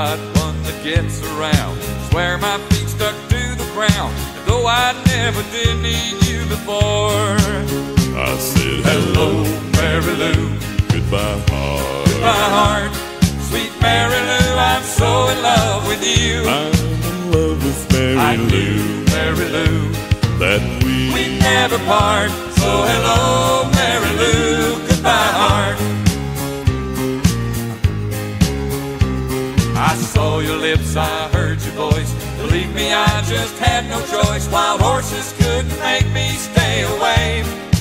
right one that gets around. Swear my feet stuck to the ground, and though I never did need you before. I said, hello, Mary Lou, goodbye, heart. Goodbye, heart. Sweet Mary Lou, I'm so in love with you. I'm in love with Mary I Lou. knew, Mary Lou, that we'd never part. So hello, Mary Lou, goodbye, heart. I saw your lips, I heard your voice. Believe me, I just had no choice. Wild horses couldn't make me stay away.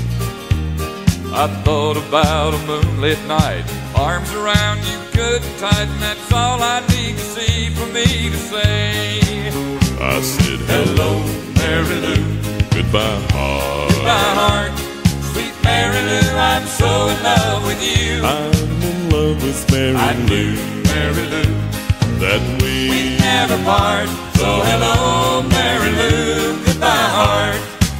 I thought about a moonlit night, arms around you good and tight, and that's all I need to see for me to say. I said, hello, Mary Lou, goodbye, heart. Goodbye, heart. Sweet Mary Lou, I'm so in love with you. I'm in love with Mary I Lou. knew, Mary Lou, that we'd never part. So hello, Mary Lou, goodbye, heart.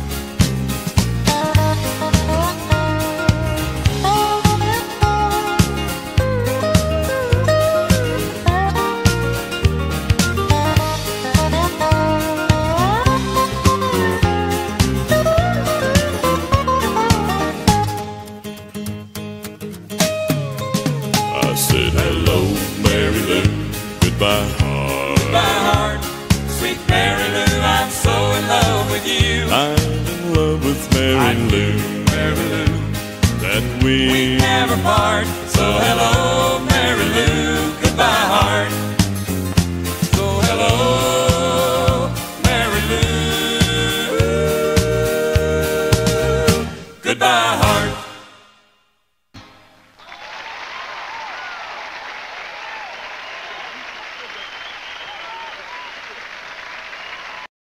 I said, hello, Mary Lou, goodbye, heart. Goodbye, heart. Sweet Mary Lou, I'm so in love with you. I'm in love with Mary I Lou, knew, Mary Lou, that we never part.